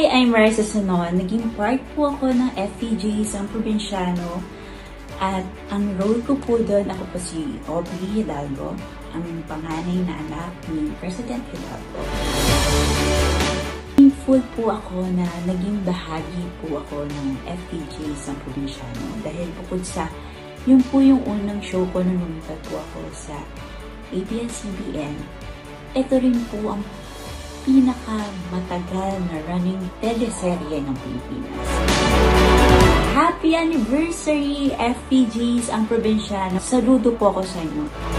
I'm Raisa Sanon. Naging part po ako ng FPGs ang Probinsyano. At ang role ko po doon, ako po si Aubrey Hidalgo, ang panganay na anak ni President Hidalgo. Thankful po ako na naging bahagi po ako ng FPGs ang Probinsyano. Dahil bukod sa, yun po yung unang show ko nung lumipat po ako sa ABS-CBN. Ito rin po ang pinakamatagal na running teleserye ng Pilipinas. Happy anniversary, FPGs ang Probinsyano. Saludo po ako sa inyo.